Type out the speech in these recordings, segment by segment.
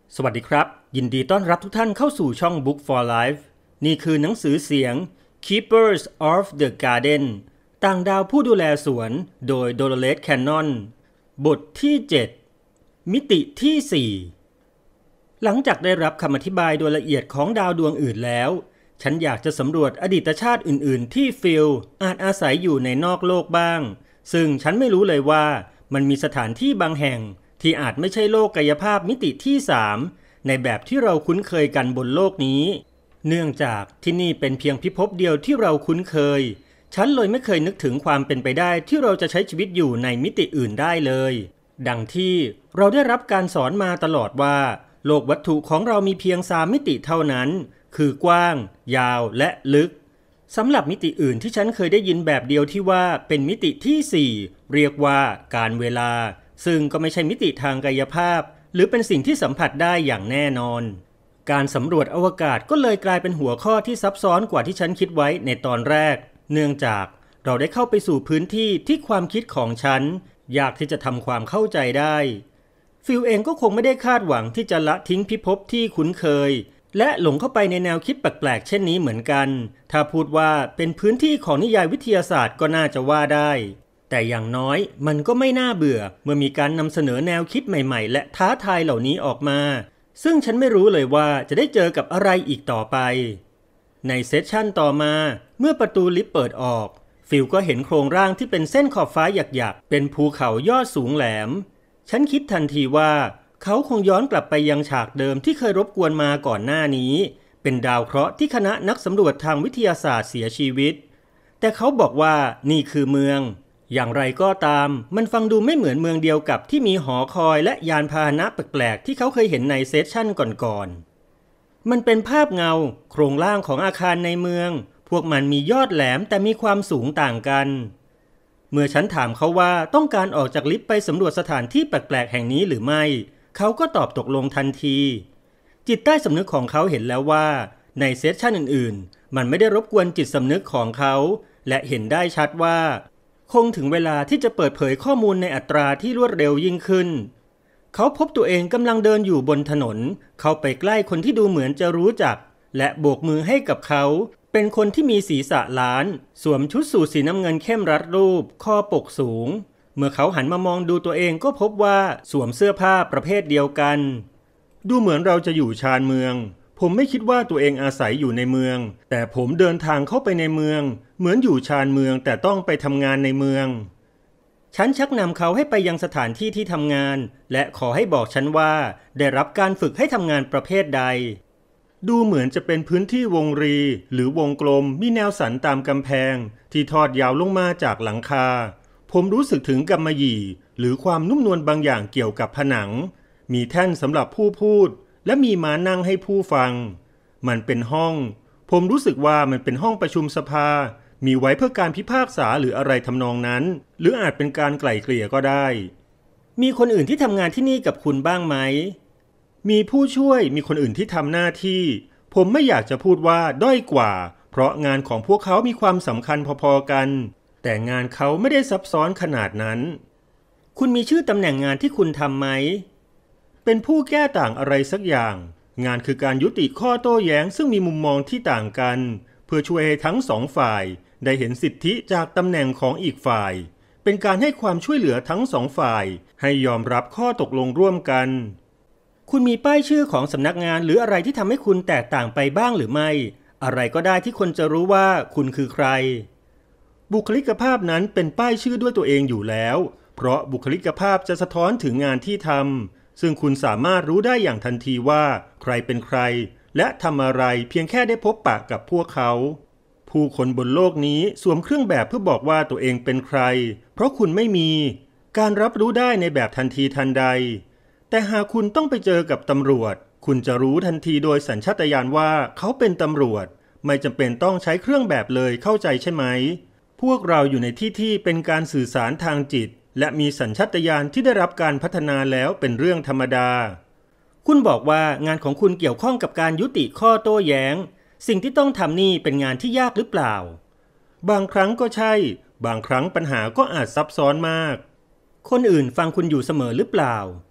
สวัสดีครับยินดีต้อนรับทุกท่านเข้าสู่ช่อง Book for Life นี่คือหนังสือเสียง Keepers of the Garden ต่างดาวผู้ดูแลสวนโดย Dolores Cannon บทที่ 7 มิติที่ 4 หลังจากได้รับคำอธิบายโดยละเอียดของดาวดวงอื่นแล้วฉันอยากจะสำรวจอดีตชาติอื่นๆที่ฟิลอาจอาศัยอยู่ในนอกโลกบ้างซึ่งฉันไม่รู้เลยว่ามันมีสถานที่บางแห่งที่อาจไม่ใช่โลกกายภาพมิติที่3ในแบบที่เราคุ้นเคยกันบนโลกนี้เนื่องจากที่นี่เป็นเพียงพิภพเดียวที่เราคุ้นเคยฉันเลยไม่เคยนึกถึงความเป็นไปได้ที่เราจะใช้ชีวิตอยู่ในมิติอื่นได้เลยดังที่เราได้รับการสอนมาตลอดว่าโลกวัตถุของเรามีเพียง3มิติเท่านั้นคือกว้างยาวและลึกสำหรับมิติอื่นที่ฉันเคยได้ยินแบบเดียวที่ว่าเป็นมิติที่4เรียกว่าการเวลาซึ่งก็ไม่ใช่มิติทางกายภาพหรือเป็นสิ่งที่สัมผัสได้อย่างแน่นอนการสำรวจอวกาศก็เลยกลายเป็นหัวข้อที่ซับซ้อนกว่าที่ฉันคิดไว้ในตอนแรกเนื่องจากเราได้เข้าไปสู่พื้นที่ที่ความคิดของฉันยากที่จะทำความเข้าใจได้ฟิลเองก็คงไม่ได้คาดหวังที่จะละทิ้งพิภพที่คุ้นเคยและหลงเข้าไปในแนวคิดแปลกๆเช่นนี้เหมือนกันถ้าพูดว่าเป็นพื้นที่ของนิยายวิทยาศาสตร์ก็น่าจะว่าได้แต่อย่างน้อยมันก็ไม่น่าเบื่อเมื่อมีการนำเสนอแนวคิดใหม่ๆและท้าทายเหล่านี้ออกมาซึ่งฉันไม่รู้เลยว่าจะได้เจอกับอะไรอีกต่อไปในเซสชั่นต่อมาเมื่อประตูลิฟต์เปิดออกฟิลก็เห็นโครงร่างที่เป็นเส้นขอบฟ้าหยักๆเป็นภูเขายอดสูงแหลมฉันคิดทันทีว่าเขาคงย้อนกลับไปยังฉากเดิมที่เคยรบกวนมาก่อนหน้านี้เป็นดาวเคราะห์ที่คณะนักสำรวจทางวิทยาศาสตร์เสียชีวิตแต่เขาบอกว่านี่คือเมืองอย่างไรก็ตามมันฟังดูไม่เหมือนเมืองเดียวกับที่มีหอคอยและยานพาหนะแปลกๆที่เขาเคยเห็นในเซสชั่นก่อนๆมันเป็นภาพเงาโครงร่างของอาคารในเมืองพวกมันมียอดแหลมแต่มีความสูงต่างกันเมื่อฉันถามเขาว่าต้องการออกจากลิฟต์ไปสำรวจสถานที่แปลกๆแห่งนี้หรือไม่เขาก็ตอบตกลงทันทีจิตใต้สำนึกของเขาเห็นแล้วว่าในเซสชั่นอื่นๆมันไม่ได้รบกวนจิตสำนึกของเขาและเห็นได้ชัดว่าคงถึงเวลาที่จะเปิดเผยข้อมูลในอัตราที่รวดเร็วยิ่งขึ้นเขาพบตัวเองกำลังเดินอยู่บนถนนเข้าไปใกล้คนที่ดูเหมือนจะรู้จักและโบกมือให้กับเขาเป็นคนที่มีศีรษะล้านสวมชุดสูทสีน้ำเงินเข้มรัดรูปคอปกสูงเมื่อเขาหันมามองดูตัวเองก็พบว่าสวมเสื้อผ้าประเภทเดียวกันดูเหมือนเราจะอยู่ชานเมืองผมไม่คิดว่าตัวเองอาศัยอยู่ในเมืองแต่ผมเดินทางเข้าไปในเมืองเหมือนอยู่ชานเมืองแต่ต้องไปทำงานในเมืองฉันชักนำเขาให้ไปยังสถานที่ที่ทำงานและขอให้บอกฉันว่าได้รับการฝึกให้ทำงานประเภทใดดูเหมือนจะเป็นพื้นที่วงรีหรือวงกลมมีแนวสันตามกำแพงที่ทอดยาวลงมาจากหลังคาผมรู้สึกถึงกำมะหยี่หรือความนุ่มนวลบางอย่างเกี่ยวกับผนังมีแท่นสำหรับผู้พูดและมีม้านั่งให้ผู้ฟังมันเป็นห้องผมรู้สึกว่ามันเป็นห้องประชุมสภามีไว้เพื่อการพิพากษาหรืออะไรทำนองนั้นหรืออาจเป็นการไกล่เกลี่ยก็ได้มีคนอื่นที่ทำงานที่นี่กับคุณบ้างไหมมีผู้ช่วยมีคนอื่นที่ทำหน้าที่ผมไม่อยากจะพูดว่าด้อยกว่าเพราะงานของพวกเขามีความสำคัญพอๆกันแต่งานเขาไม่ได้ซับซ้อนขนาดนั้นคุณมีชื่อตำแหน่งงานที่คุณทำไหมเป็นผู้แก้ต่างอะไรสักอย่างงานคือการยุติข้อโต้แย้งซึ่งมีมุมมองที่ต่างกันเพื่อช่วยให้ทั้งสองฝ่ายได้เห็นสิทธิจากตำแหน่งของอีกฝ่ายเป็นการให้ความช่วยเหลือทั้งสองฝ่ายให้ยอมรับข้อตกลงร่วมกันคุณมีป้ายชื่อของสำนักงานหรืออะไรที่ทำให้คุณแตกต่างไปบ้างหรือไม่อะไรก็ได้ที่คนจะรู้ว่าคุณคือใครบุคลิกภาพนั้นเป็นป้ายชื่อด้วยตัวเองอยู่แล้วเพราะบุคลิกภาพจะสะท้อนถึงงานที่ทำซึ่งคุณสามารถรู้ได้อย่างทันทีว่าใครเป็นใครและทำอะไรเพียงแค่ได้พบปะกับพวกเขาผู้คนบนโลกนี้สวมเครื่องแบบเพื่อบอกว่าตัวเองเป็นใครเพราะคุณไม่มีการรับรู้ได้ในแบบทันทีทันใดแต่หากคุณต้องไปเจอกับตำรวจคุณจะรู้ทันทีโดยสัญชาตญาณว่าเขาเป็นตำรวจไม่จำเป็นต้องใช้เครื่องแบบเลยเข้าใจใช่ไหมพวกเราอยู่ในที่เป็นการสื่อสารทางจิตและมีสัญชาตญาณที่ได้รับการพัฒนาแล้วเป็นเรื่องธรรมดาคุณบอกว่างานของคุณเกี่ยวข้องกับการยุติข้อโต้แย้งสิ่งที่ต้องทำนี่เป็นงานที่ยากหรือเปล่าบางครั้งก็ใช่บางครั้งปัญหาก็อาจซับซ้อนมากคนอื่นฟังคุณอยู่เสมอหรือเปล่า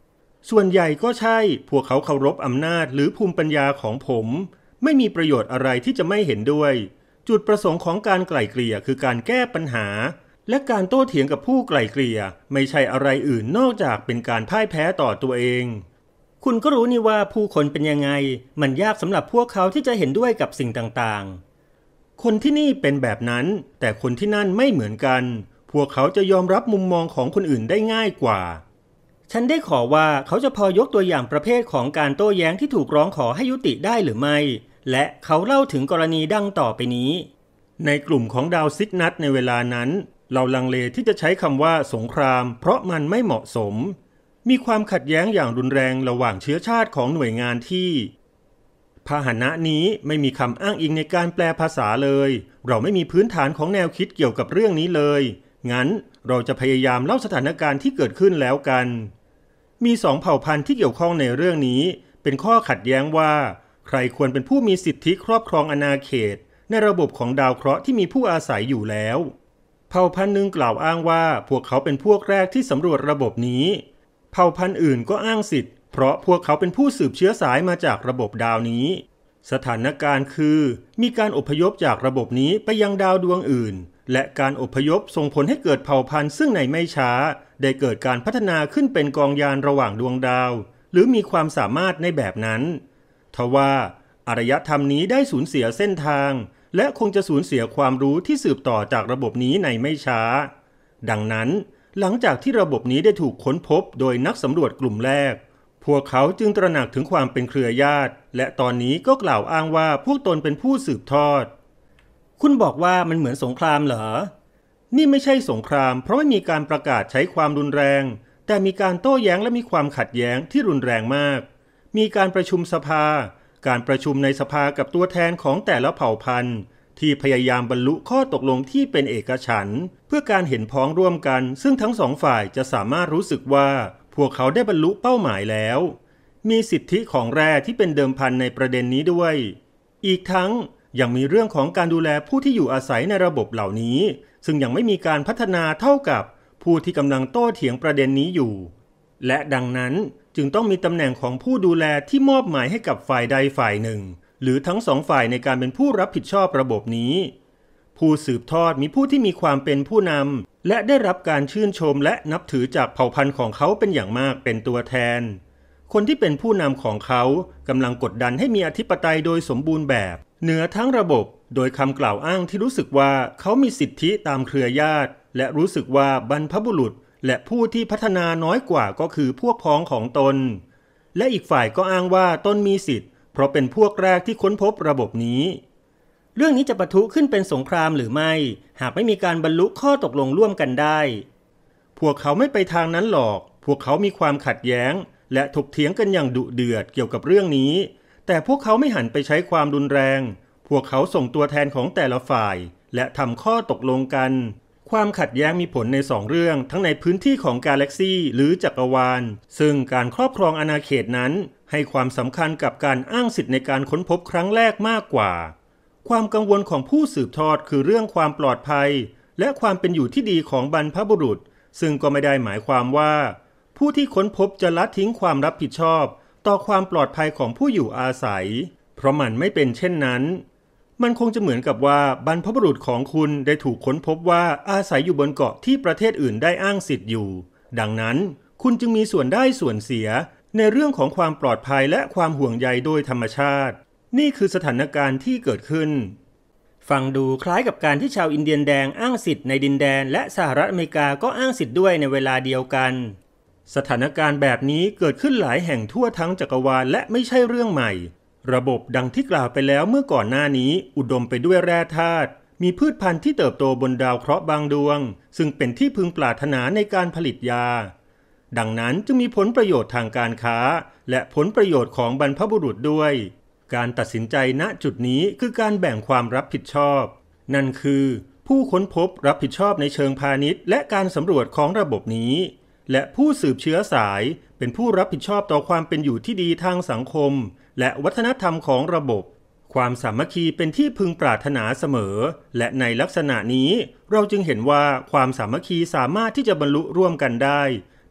ส่วนใหญ่ก็ใช่พวกเขาเคารพอำนาจหรือภูมิปัญญาของผมไม่มีประโยชน์อะไรที่จะไม่เห็นด้วยจุดประสงค์ของการไกล่เกลี่ยคือการแก้ปัญหาและการโต้เถียงกับผู้ไกล่เกลี่ยไม่ใช่อะไรอื่นนอกจากเป็นการพ่ายแพ้ต่อตัวเองคุณก็รู้นี่ว่าผู้คนเป็นยังไงมันยากสำหรับพวกเขาที่จะเห็นด้วยกับสิ่งต่างๆคนที่นี่เป็นแบบนั้นแต่คนที่นั่นไม่เหมือนกันพวกเขาจะยอมรับมุมมองของคนอื่นได้ง่ายกว่าฉันได้ขอว่าเขาจะพอยกตัวอย่างประเภทของการโต้แย้งที่ถูกร้องขอให้ยุติได้หรือไม่และเขาเล่าถึงกรณีดังต่อไปนี้ในกลุ่มของดาวซิกนัทในเวลานั้นเราลังเลที่จะใช้คำว่าสงครามเพราะมันไม่เหมาะสมมีความขัดแย้งอย่างรุนแรงระหว่างเชื้อชาติของหน่วยงานที่พาหนะนี้ไม่มีคำอ้างอิงในการแปลภาษาเลยเราไม่มีพื้นฐานของแนวคิดเกี่ยวกับเรื่องนี้เลยงั้นเราจะพยายามเล่าสถานการณ์ที่เกิดขึ้นแล้วกันมี2เผ่าพันธุ์ที่เกี่ยวข้องในเรื่องนี้เป็นข้อขัดแย้งว่าใครควรเป็นผู้มีสิทธิครอบครองอาณาเขตในระบบของดาวเคราะห์ที่มีผู้อาศัยอยู่แล้วเผ่าพันธุ์หนึ่งกล่าวอ้างว่าพวกเขาเป็นพวกแรกที่สำรวจระบบนี้เผ่าพันธุ์อื่นก็อ้างสิทธิ์เพราะพวกเขาเป็นผู้สืบเชื้อสายมาจากระบบดาวนี้สถานการณ์คือมีการอพยพจากระบบนี้ไปยังดาวดวงอื่นและการอพยพส่งผลให้เกิดเผ่าพันธุ์ซึ่งในไม่ช้าได้เกิดการพัฒนาขึ้นเป็นกองยานระหว่างดวงดาวหรือมีความสามารถในแบบนั้นทว่าอารยธรรมนี้ได้สูญเสียเส้นทางและคงจะสูญเสียความรู้ที่สืบต่อจากระบบนี้ในไม่ช้าดังนั้นหลังจากที่ระบบนี้ได้ถูกค้นพบโดยนักสำรวจกลุ่มแรกพวกเขาจึงตระหนักถึงความเป็นเครือญาติและตอนนี้ก็กล่าวอ้างว่าพวกตนเป็นผู้สืบทอดคุณบอกว่ามันเหมือนสงครามเหรอนี่ไม่ใช่สงครามเพราะไม่มีการประกาศใช้ความรุนแรงแต่มีการโต้แย้งและมีความขัดแย้งที่รุนแรงมากมีการประชุมสภาการประชุมในสภากับตัวแทนของแต่ละเผ่าพันธุ์ที่พยายามบรรลุข้อตกลงที่เป็นเอกฉันท์เพื่อการเห็นพ้องร่วมกันซึ่งทั้งสองฝ่ายจะสามารถรู้สึกว่าพวกเขาได้บรรลุเป้าหมายแล้วมีสิทธิของแร่ที่เป็นเดิมพันในประเด็นนี้ด้วยอีกทั้งยังมีเรื่องของการดูแลผู้ที่อยู่อาศัยในระบบเหล่านี้ซึ่งยังไม่มีการพัฒนาเท่ากับผู้ที่กำลังโต้เถียงประเด็นนี้อยู่และดังนั้นจึงต้องมีตำแหน่งของผู้ดูแลที่มอบหมายให้กับฝ่ายใดฝ่ายหนึ่งหรือทั้งสองฝ่ายในการเป็นผู้รับผิดชอบระบบนี้ผู้สืบทอดมีผู้ที่มีความเป็นผู้นำและได้รับการชื่นชมและนับถือจากเผ่าพันธุ์ของเขาเป็นอย่างมากเป็นตัวแทนคนที่เป็นผู้นำของเขากำลังกดดันให้มีอธิปไตยโดยสมบูรณ์แบบเหนือทั้งระบบโดยคำกล่าวอ้างที่รู้สึกว่าเขามีสิทธิตามเครือญาติและรู้สึกว่าบรรพบุรุษและผู้ที่พัฒนาน้อยกว่าก็คือพวกพ้องของตนและอีกฝ่ายก็อ้างว่าตนมีสิทธิ์เพราะเป็นพวกแรกที่ค้นพบระบบนี้เรื่องนี้จะปะทุขึ้นเป็นสงครามหรือไม่หากไม่มีการบรรลุข้อตกลงร่วมกันได้พวกเขาไม่ไปทางนั้นหรอกพวกเขามีความขัดแย้งและถกเถียงกันอย่างดุเดือดเกี่ยวกับเรื่องนี้แต่พวกเขาไม่หันไปใช้ความรุนแรงพวกเขาส่งตัวแทนของแต่ละฝ่ายและทำข้อตกลงกันความขัดแย้งมีผลใน2เรื่องทั้งในพื้นที่ของกาแล็กซีหรือจักรวาลซึ่งการครอบครองอาณาเขตนั้นให้ความสำคัญกับการอ้างสิทธิ์ในการค้นพบครั้งแรกมากกว่าความกังวลของผู้สืบทอดคือเรื่องความปลอดภัยและความเป็นอยู่ที่ดีของบรรพบุรุษซึ่งก็ไม่ได้หมายความว่าผู้ที่ค้นพบจะละทิ้งความรับผิดชอบต่อความปลอดภัยของผู้อยู่อาศัยเพราะมันไม่เป็นเช่นนั้นมันคงจะเหมือนกับว่าบรรพบุรุษของคุณได้ถูกค้นพบว่าอาศัยอยู่บนเกาะที่ประเทศอื่นได้อ้างสิทธิ์อยู่ดังนั้นคุณจึงมีส่วนได้ส่วนเสียในเรื่องของความปลอดภัยและความห่วงใยโดยธรรมชาตินี่คือสถานการณ์ที่เกิดขึ้นฟังดูคล้ายกับการที่ชาวอินเดียนแดงอ้างสิทธิ์ในดินแดนและสหรัฐอเมริกาก็อ้างสิทธิ์ด้วยในเวลาเดียวกันสถานการณ์แบบนี้เกิดขึ้นหลายแห่งทั่วทั้งจักรวาลและไม่ใช่เรื่องใหม่ระบบดังที่กล่าวไปแล้วเมื่อก่อนหน้านี้อุดมไปด้วยแร่ธาตุมีพืชพันธุ์ที่เติบโตบนดาวเคราะห์บางดวงซึ่งเป็นที่พึงปรารถนาในการผลิตยาดังนั้นจึงมีผลประโยชน์ทางการค้าและผลประโยชน์ของบรรพบุรุษด้วยการตัดสินใจณจุดนี้คือการแบ่งความรับผิดชอบนั่นคือผู้ค้นพบรับผิดชอบในเชิงพาณิชย์และการสำรวจของระบบนี้และผู้สืบเชื้อสายเป็นผู้รับผิดชอบต่อความเป็นอยู่ที่ดีทางสังคมและวัฒนธรรมของระบบความสามัคคีเป็นที่พึงปรารถนาเสมอและในลักษณะนี้เราจึงเห็นว่าความสามัคคีสามารถที่จะบรรลุร่วมกันได้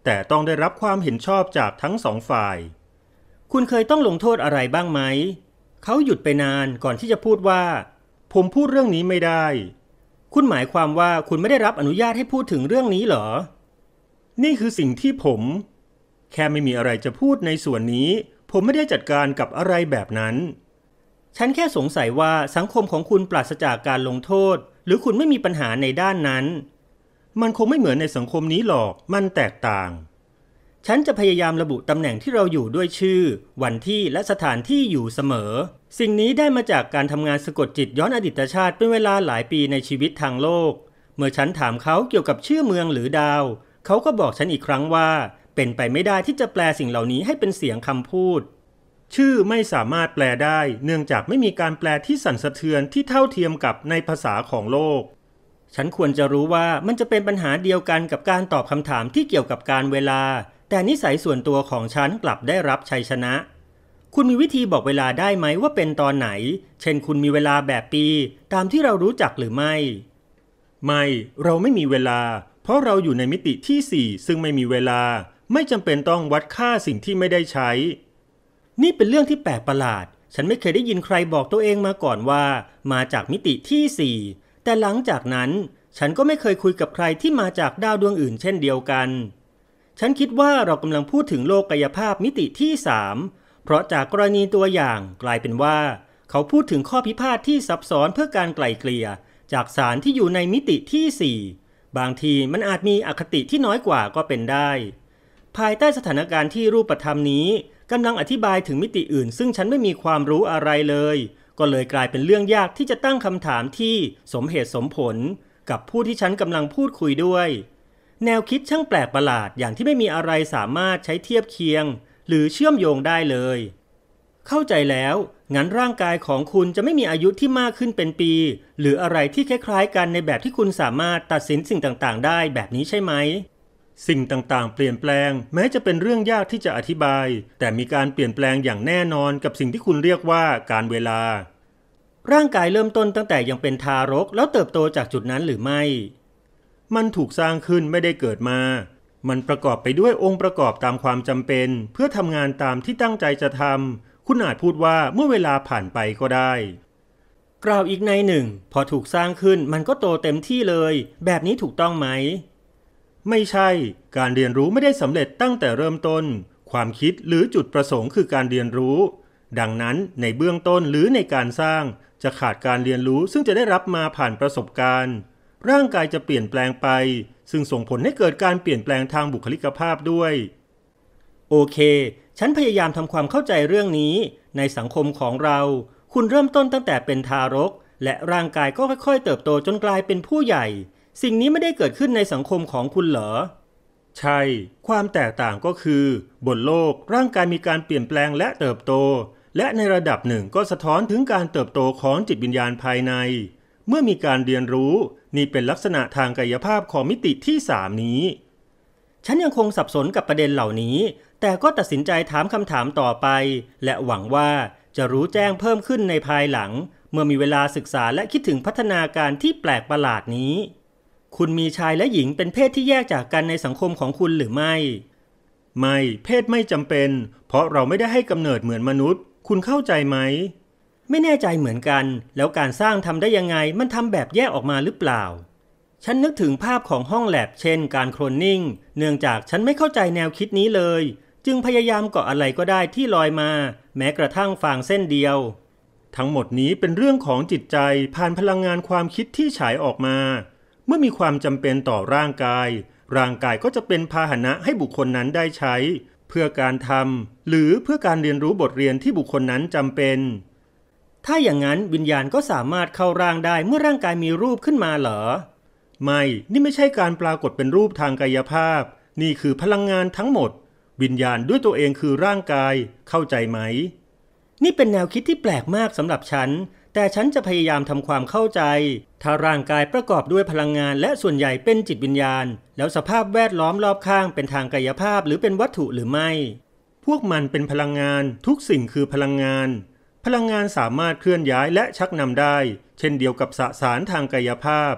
แต่ต้องได้รับความเห็นชอบจากทั้งสองฝ่ายคุณเคยต้องลงโทษอะไรบ้างไหมเขาหยุดไปนานก่อนที่จะพูดว่าผมพูดเรื่องนี้ไม่ได้คุณหมายความว่าคุณไม่ได้รับอนุญาตให้พูดถึงเรื่องนี้เหรอนี่คือสิ่งที่ผมแค่ไม่มีอะไรจะพูดในส่วนนี้ผมไม่ได้จัดการกับอะไรแบบนั้นฉันแค่สงสัยว่าสังคมของคุณปราศจากการลงโทษหรือคุณไม่มีปัญหาในด้านนั้นมันคงไม่เหมือนในสังคมนี้หรอกมันแตกต่างฉันจะพยายามระบุตำแหน่งที่เราอยู่ด้วยชื่อวันที่และสถานที่อยู่เสมอสิ่งนี้ได้มาจากการทำงานสะกดจิตย้อนอดีตชาติเป็นเวลาหลายปีในชีวิตทางโลกเมื่อฉันถามเขาเกี่ยวกับชื่อเมืองหรือดาวเขาก็บอกฉันอีกครั้งว่าเป็นไปไม่ได้ที่จะแปลสิ่งเหล่านี้ให้เป็นเสียงคำพูดชื่อไม่สามารถแปลได้เนื่องจากไม่มีการแปลที่สั่นสะเทือนที่เท่าเทียมกับในภาษาของโลกฉันควรจะรู้ว่ามันจะเป็นปัญหาเดียวกันกับการตอบคำถามที่เกี่ยวกับการเวลาแต่นิสัยส่วนตัวของฉันกลับได้รับชัยชนะคุณมีวิธีบอกเวลาได้ไหมว่าเป็นตอนไหนเช่นคุณมีเวลาแบบปีตามที่เรารู้จักหรือไม่เราไม่มีเวลาเพราะเราอยู่ในมิติที่4ซึ่งไม่มีเวลาไม่จำเป็นต้องวัดค่าสิ่งที่ไม่ได้ใช้นี่เป็นเรื่องที่แปลกประหลาดฉันไม่เคยได้ยินใครบอกตัวเองมาก่อนว่ามาจากมิติที่4แต่หลังจากนั้นฉันก็ไม่เคยคุยกับใครที่มาจากดาวดวงอื่นเช่นเดียวกันฉันคิดว่าเรากำลังพูดถึงโลกกายภาพมิติที่3เพราะจากกรณีตัวอย่างกลายเป็นว่าเขาพูดถึงข้อพิพาทที่ซับซ้อนเพื่อการไกล่เกลี่ยจากศาลที่อยู่ในมิติที่4บางทีมันอาจมีอคติที่น้อยกว่าก็เป็นได้ภายใต้สถานการณ์ที่รูปธรรมนี้กำลังอธิบายถึงมิติอื่นซึ่งฉันไม่มีความรู้อะไรเลยก็เลยกลายเป็นเรื่องยากที่จะตั้งคำถามที่สมเหตุสมผลกับผู้ที่ฉันกำลังพูดคุยด้วยแนวคิดช่างแปลกประหลาดอย่างที่ไม่มีอะไรสามารถใช้เทียบเคียงหรือเชื่อมโยงได้เลยเข้าใจแล้วงั้นร่างกายของคุณจะไม่มีอายุที่มากขึ้นเป็นปีหรืออะไรที่คล้ายๆกันในแบบที่คุณสามารถตัดสินสิ่งต่างๆได้แบบนี้ใช่ไหมสิ่งต่างๆเปลี่ยนแปลงแม้จะเป็นเรื่องยากที่จะอธิบายแต่มีการเปลี่ยนแปลงอย่างแน่นอนกับสิ่งที่คุณเรียกว่าการเวลาร่างกายเริ่มต้นตั้งแต่ยังเป็นทารกแล้วเติบโตจากจุดนั้นหรือไม่มันถูกสร้างขึ้นไม่ได้เกิดมามันประกอบไปด้วยองค์ประกอบตามความจำเป็นเพื่อทำงานตามที่ตั้งใจจะทำคุณอาจพูดว่าเมื่อเวลาผ่านไปก็ได้กล่าวอีกในหนึ่งพอถูกสร้างขึ้นมันก็โตเต็มที่เลยแบบนี้ถูกต้องไหมไม่ใช่การเรียนรู้ไม่ได้สำเร็จตั้งแต่เริ่มต้นความคิดหรือจุดประสงค์คือการเรียนรู้ดังนั้นในเบื้องต้นหรือในการสร้างจะขาดการเรียนรู้ซึ่งจะได้รับมาผ่านประสบการณ์ร่างกายจะเปลี่ยนแปลงไปซึ่งส่งผลให้เกิดการเปลี่ยนแปลงทางบุคลิกภาพด้วยโอเคฉันพยายามทำความเข้าใจเรื่องนี้ในสังคมของเราคุณเริ่มต้นตั้งแต่เป็นทารกและร่างกายก็ค่อยๆเติบโตจนกลายเป็นผู้ใหญ่สิ่งนี้ไม่ได้เกิดขึ้นในสังคมของคุณเหรอใช่ความแตกต่างก็คือบนโลกร่างกายมีการเปลี่ยนแปลงและเติบโตและในระดับหนึ่งก็สะท้อนถึงการเติบโตของจิตวิญญาณภายในเมื่อมีการเรียนรู้นี่เป็นลักษณะทางกายภาพของมิติที่3นี้ฉันยังคงสับสนกับประเด็นเหล่านี้แต่ก็ตัดสินใจถามคำถามต่อไปและหวังว่าจะรู้แจ้งเพิ่มขึ้นในภายหลังเมื่อมีเวลาศึกษาและคิดถึงพัฒนาการที่แปลกประหลาดนี้คุณมีชายและหญิงเป็นเพศที่แยกจากกันในสังคมของคุณหรือไม่เพศไม่จำเป็นเพราะเราไม่ได้ให้กำเนิดเหมือนมนุษย์คุณเข้าใจไหมไม่แน่ใจเหมือนกันแล้วการสร้างทำได้ยังไงมันทำแบบแยกออกมาหรือเปล่าฉันนึกถึงภาพของห้องแลบเช่นการโคลนนิ่งเนื่องจากฉันไม่เข้าใจแนวคิดนี้เลยจึงพยายามเกาะอะไรก็ได้ที่ลอยมาแม้กระทั่งฟางเส้นเดียวทั้งหมดนี้เป็นเรื่องของจิตใจผ่านพลังงานความคิดที่ฉายออกมาเมื่อมีความจำเป็นต่อร่างกายก็จะเป็นพาหนะให้บุคคลนั้นได้ใช้เพื่อการทำหรือเพื่อการเรียนรู้บทเรียนที่บุคคลนั้นจำเป็นถ้าอย่างนั้นวิญญาณก็สามารถเข้าร่างได้เมื่อร่างกายมีรูปขึ้นมาเหรอนี่ไม่ใช่การปรากฏเป็นรูปทางกายภาพนี่คือพลังงานทั้งหมดวิญญาณด้วยตัวเองคือร่างกายเข้าใจไหมนี่เป็นแนวคิดที่แปลกมากสำหรับฉันแต่ฉันจะพยายามทำความเข้าใจถ้าร่างกายประกอบด้วยพลังงานและส่วนใหญ่เป็นจิตวิญญาณแล้วสภาพแวดล้อมรอบข้างเป็นทางกายภาพหรือเป็นวัตถุหรือไม่พวกมันเป็นพลังงานทุกสิ่งคือพลังงานสามารถเคลื่อนย้ายและชักนำได้เช่นเดียวกับสสารทางกายภาพ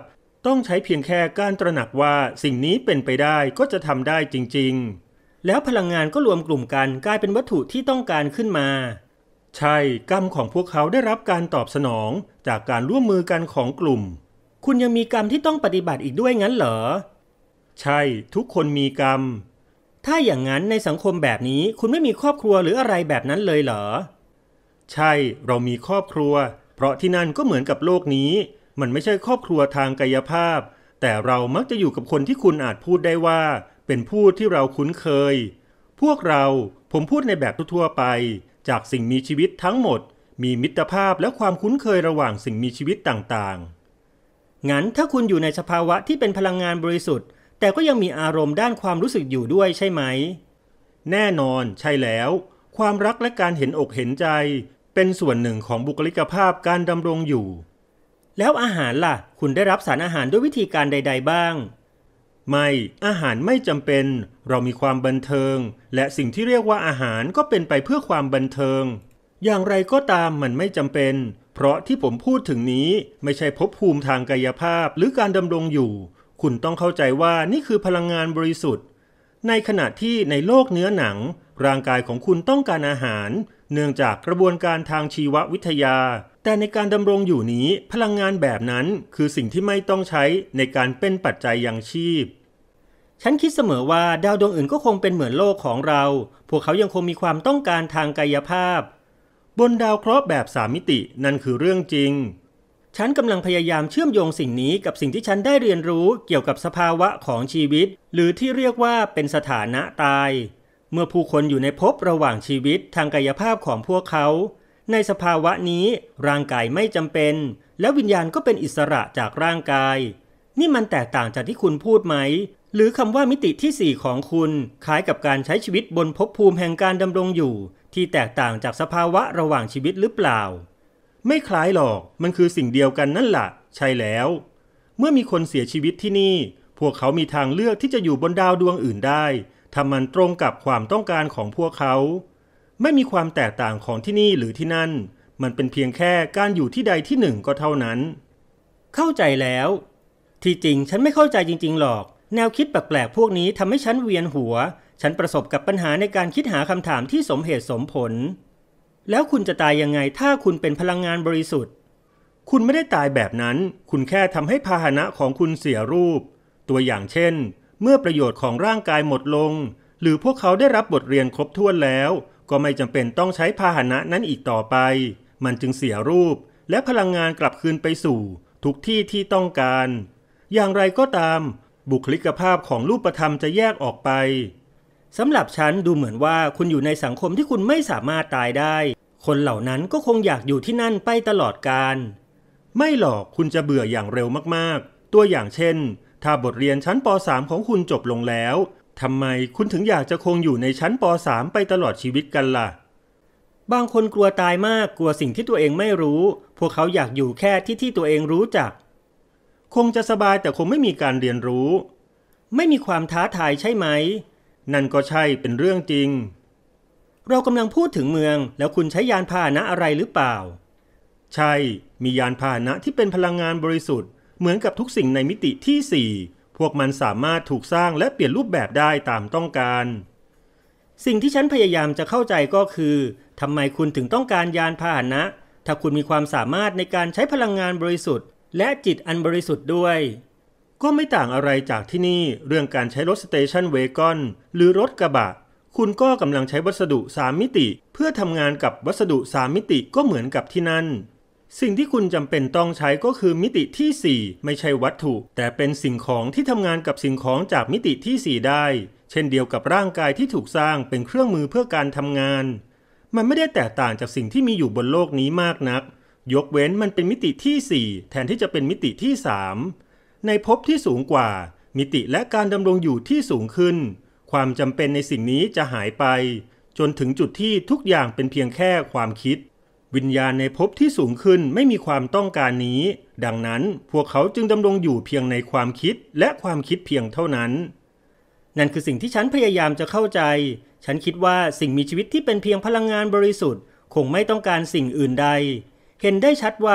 ต้องใช้เพียงแค่การตระหนักว่าสิ่งนี้เป็นไปได้ก็จะทำได้จริงๆแล้วพลังงานก็รวมกลุ่มกันกลายเป็นวัตถุที่ต้องการขึ้นมาใช่กรรมของพวกเขาได้รับการตอบสนองจากการร่วมมือกันของกลุ่มคุณยังมีกรรมที่ต้องปฏิบัติอีกด้วยงั้นเหรอใช่ทุกคนมีกรรมถ้าอย่างนั้นในสังคมแบบนี้คุณไม่มีครอบครัวหรืออะไรแบบนั้นเลยเหรอใช่เรามีครอบครัวเพราะที่นั่นก็เหมือนกับโลกนี้มันไม่ใช่ครอบครัวทางกายภาพแต่เรามักจะอยู่กับคนที่คุณอาจพูดได้ว่าเป็นผู้ที่เราคุ้นเคยพวกผมพูดในแบบทั่วไปจากสิ่งมีชีวิตทั้งหมดมีมิตรภาพและความคุ้นเคยระหว่างสิ่งมีชีวิตต่างๆงั้นถ้าคุณอยู่ในสภาวะที่เป็นพลังงานบริสุทธิ์แต่ก็ยังมีอารมณ์ด้านความรู้สึกอยู่ด้วยใช่ไหมแน่นอนใช่แล้วความรักและการเห็นอกเห็นใจเป็นส่วนหนึ่งของบุคลิกภาพการดำรงอยู่แล้วอาหารล่ะคุณได้รับสารอาหารด้วยวิธีการใดๆบ้างไม่อาหารไม่จำเป็นเรามีความบันเทิงและสิ่งที่เรียกว่าอาหารก็เป็นไปเพื่อความบันเทิงอย่างไรก็ตามมันไม่จำเป็นเพราะที่ผมพูดถึงนี้ไม่ใช่ภพภูมิทางกายภาพหรือการดำรงอยู่คุณต้องเข้าใจว่านี่คือพลังงานบริสุทธิ์ในขณะที่ในโลกเนื้อหนังร่างกายของคุณต้องการอาหารเนื่องจากกระบวนการทางชีววิทยาแต่ในการดำรงอยู่นี้พลังงานแบบนั้นคือสิ่งที่ไม่ต้องใช้ในการเป็นปัจจัยยังชีพฉันคิดเสมอว่าดาวดวงอื่นก็คงเป็นเหมือนโลกของเราพวกเขายังคงมีความต้องการทางกายภาพบนดาวเคราะห์แบบ3มิตินั่นคือเรื่องจริงฉันกำลังพยายามเชื่อมโยงสิ่งนี้กับสิ่งที่ฉันได้เรียนรู้เกี่ยวกับสภาวะของชีวิตหรือที่เรียกว่าเป็นสถานะตายเมื่อผู้คนอยู่ในภพระหว่างชีวิตทางกายภาพของพวกเขาในสภาวะนี้ร่างกายไม่จำเป็นและวิญญาณก็เป็นอิสระจากร่างกายนี่มันแตกต่างจากที่คุณพูดไหมหรือคำว่ามิติที่4ของคุณคล้ายกับการใช้ชีวิตบนภพภูมิแห่งการดำรงอยู่ที่แตกต่างจากสภาวะระหว่างชีวิตหรือเปล่าไม่คล้ายหรอกมันคือสิ่งเดียวกันนั่นแหละใช่แล้วเมื่อมีคนเสียชีวิตที่นี่พวกเขามีทางเลือกที่จะอยู่บนดาวดวงอื่นได้ถ้ามันตรงกับความต้องการของพวกเขาไม่มีความแตกต่างของที่นี่หรือที่นั่นมันเป็นเพียงแค่การอยู่ที่ใดที่หนึ่งก็เท่านั้นเข้าใจแล้วที่จริงฉันไม่เข้าใจจริงๆหรอกแนวคิดแปลกๆพวกนี้ทำให้ฉันเวียนหัวฉันประสบกับปัญหาในการคิดหาคำถามที่สมเหตุสมผลแล้วคุณจะตายยังไงถ้าคุณเป็นพลังงานบริสุทธิ์คุณไม่ได้ตายแบบนั้นคุณแค่ทำให้พาหนะของคุณเสียรูปตัวอย่างเช่นเมื่อประโยชน์ของร่างกายหมดลงหรือพวกเขาได้รับบทเรียนครบถ้วนแล้วก็ไม่จำเป็นต้องใช้พาหนะนั้นอีกต่อไปมันจึงเสียรูปและพลังงานกลับคืนไปสู่ทุกที่ที่ต้องการอย่างไรก็ตามบุคลิกภาพของรูปธรรมจะแยกออกไปสำหรับฉันดูเหมือนว่าคุณอยู่ในสังคมที่คุณไม่สามารถตายได้คนเหล่านั้นก็คงอยากอยู่ที่นั่นไปตลอดกาลไม่หรอกคุณจะเบื่ออย่างเร็วมากๆตัวอย่างเช่นถ้าบทเรียนชั้นป.3 ของคุณจบลงแล้วทำไมคุณถึงอยากจะคงอยู่ในชั้นป.3 ไปตลอดชีวิตกันล่ะบางคนกลัวตายมากกลัวสิ่งที่ตัวเองไม่รู้พวกเขาอยากอยู่แค่ที่ตัวเองรู้จักคงจะสบายแต่คงไม่มีการเรียนรู้ไม่มีความท้าทายใช่ไหมนั่นก็ใช่เป็นเรื่องจริงเรากำลังพูดถึงเมืองแล้วคุณใช้ยานพาหนะอะไรหรือเปล่าใช่มียานพาหนะที่เป็นพลังงานบริสุทธิ์เหมือนกับทุกสิ่งในมิติที่4พวกมันสามารถถูกสร้างและเปลี่ยนรูปแบบได้ตามต้องการสิ่งที่ฉันพยายามจะเข้าใจก็คือทำไมคุณถึงต้องการยานพาหนะถ้าคุณมีความสามารถในการใช้พลังงานบริสุทธิ์และจิตอันบริสุทธิ์ด้วยก็ไม่ต่างอะไรจากที่นี่เรื่องการใช้รถสเตชันเวกอนหรือรถกระบะคุณก็กำลังใช้วัสดุ3มิติเพื่อทำงานกับวัสดุ3มิติก็เหมือนกับที่นั่นสิ่งที่คุณจำเป็นต้องใช้ก็คือมิติที่4ไม่ใช่วัตถุแต่เป็นสิ่งของที่ทำงานกับสิ่งของจากมิติที่4ได้เช่นเดียวกับร่างกายที่ถูกสร้างเป็นเครื่องมือเพื่อการทำงานมันไม่ได้แตกต่างจากสิ่งที่มีอยู่บนโลกนี้มากนักยกเว้นมันเป็นมิติที่4แทนที่จะเป็นมิติที่3ในภพที่สูงกว่ามิติและการดำรงอยู่ที่สูงขึ้นความจำเป็นในสิ่งนี้จะหายไปจนถึงจุดที่ทุกอย่างเป็นเพียงแค่ความคิดวิญญาณในภพที่สูงขึ้นไม่มีความต้องการนี้ดังนั้นพวกเขาจึงดำรงอยู่เพียงในความคิดและความคิดเพียงเท่านั้นนั่นคือสิ่งที่ฉันพยายามจะเข้าใจฉันคิดว่าสิ่งมีชีวิตที่เป็นเพียงพลังงานบริสุทธิ์คงไม่ต้องการสิ่งอื่นใดเห็นได้ชัดว่า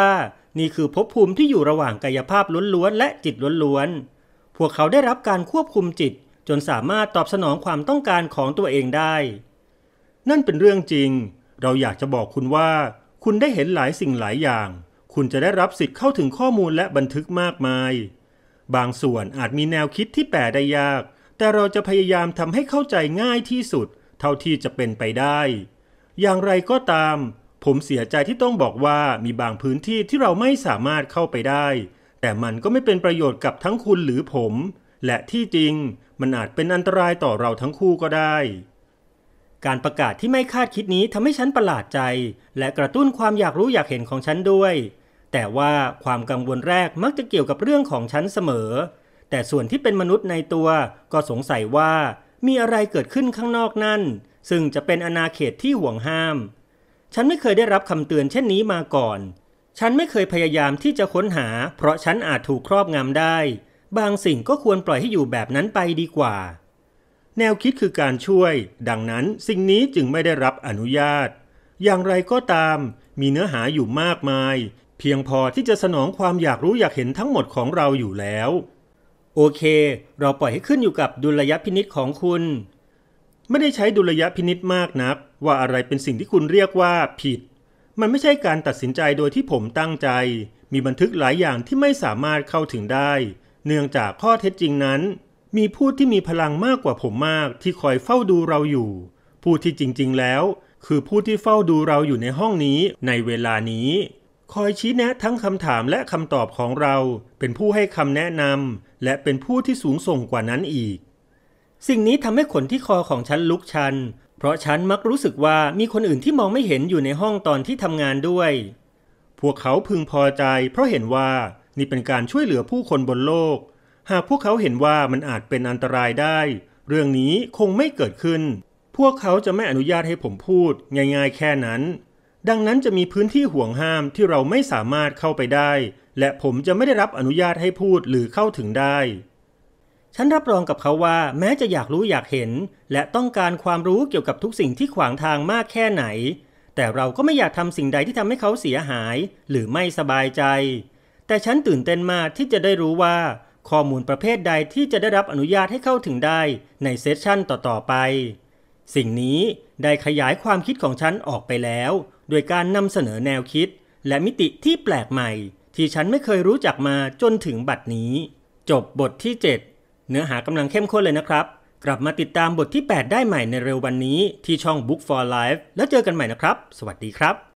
นี่คือภพภูมิที่อยู่ระหว่างกายภาพล้วนๆและจิตล้วนๆพวกเขาได้รับการควบคุมจิตจนสามารถตอบสนองความต้องการของตัวเองได้นั่นเป็นเรื่องจริงเราอยากจะบอกคุณว่าคุณได้เห็นหลายสิ่งหลายอย่างคุณจะได้รับสิทธิ์เข้าถึงข้อมูลและบันทึกมากมายบางส่วนอาจมีแนวคิดที่แปลได้ยากแต่เราจะพยายามทำให้เข้าใจง่ายที่สุดเท่าที่จะเป็นไปได้อย่างไรก็ตามผมเสียใจที่ต้องบอกว่ามีบางพื้นที่ที่เราไม่สามารถเข้าไปได้แต่มันก็ไม่เป็นประโยชน์กับทั้งคุณหรือผมและที่จริงมันอาจเป็นอันตรายต่อเราทั้งคู่ก็ได้การประกาศที่ไม่คาดคิดนี้ทำให้ฉันประหลาดใจและกระตุ้นความอยากรู้อยากเห็นของฉันด้วยแต่ว่าความกังวลแรกมักจะเกี่ยวกับเรื่องของฉันเสมอแต่ส่วนที่เป็นมนุษย์ในตัวก็สงสัยว่ามีอะไรเกิดขึ้นข้างนอกนั่นซึ่งจะเป็นอาณาเขตที่ห่วงห้ามฉันไม่เคยได้รับคำเตือนเช่นนี้มาก่อนฉันไม่เคยพยายามที่จะค้นหาเพราะฉันอาจถูกครอบงำได้บางสิ่งก็ควรปล่อยให้อยู่แบบนั้นไปดีกว่าแนวคิดคือการช่วยดังนั้นสิ่งนี้จึงไม่ได้รับอนุญาตอย่างไรก็ตามมีเนื้อหาอยู่มากมายเพียงพอที่จะสนองความอยากรู้อยากเห็นทั้งหมดของเราอยู่แล้วโอเคเราปล่อยให้ขึ้นอยู่กับดุลยพินิจของคุณไม่ได้ใช้ดุลยพินิจมากนักว่าอะไรเป็นสิ่งที่คุณเรียกว่าผิดมันไม่ใช่การตัดสินใจโดยที่ผมตั้งใจมีบันทึกหลายอย่างที่ไม่สามารถเข้าถึงได้เนื่องจากข้อเท็จจริงนั้นมีผู้ที่มีพลังมากกว่าผมมากที่คอยเฝ้าดูเราอยู่ผู้ที่จริงๆแล้วคือผู้ที่เฝ้าดูเราอยู่ในห้องนี้ในเวลานี้คอยชี้แนะทั้งคำถามและคำตอบของเราเป็นผู้ให้คำแนะนำและเป็นผู้ที่สูงส่งกว่านั้นอีกสิ่งนี้ทำให้ขนที่คอของฉันลุกชันเพราะฉันมักรู้สึกว่ามีคนอื่นที่มองไม่เห็นอยู่ในห้องตอนที่ทำงานด้วยพวกเขาพึงพอใจเพราะเห็นว่านี่เป็นการช่วยเหลือผู้คนบนโลกหากพวกเขาเห็นว่ามันอาจเป็นอันตรายได้เรื่องนี้คงไม่เกิดขึ้นพวกเขาจะไม่อนุญาตให้ผมพูดง่ายๆแค่นั้นดังนั้นจะมีพื้นที่ห่วงห้ามที่เราไม่สามารถเข้าไปได้และผมจะไม่ได้รับอนุญาตให้พูดหรือเข้าถึงได้ฉันรับรองกับเขาว่าแม้จะอยากรู้อยากเห็นและต้องการความรู้เกี่ยวกับทุกสิ่งที่ขวางทางมากแค่ไหนแต่เราก็ไม่อยากทำสิ่งใดที่ทำให้เขาเสียหายหรือไม่สบายใจแต่ฉันตื่นเต้นมากที่จะได้รู้ว่าข้อมูลประเภทใดที่จะได้รับอนุญาตให้เข้าถึงได้ในเซสชั่นต่อๆไปสิ่งนี้ได้ขยายความคิดของฉันออกไปแล้วโดยการนำเสนอแนวคิดและมิติที่แปลกใหม่ที่ฉันไม่เคยรู้จักมาจนถึงบัดนี้จบบทที่7เนื้อหากำลังเข้มข้นเลยนะครับกลับมาติดตามบทที่8ได้ใหม่ในเร็ววันนี้ที่ช่อง Book for Life แล้วเจอกันใหม่นะครับสวัสดีครับ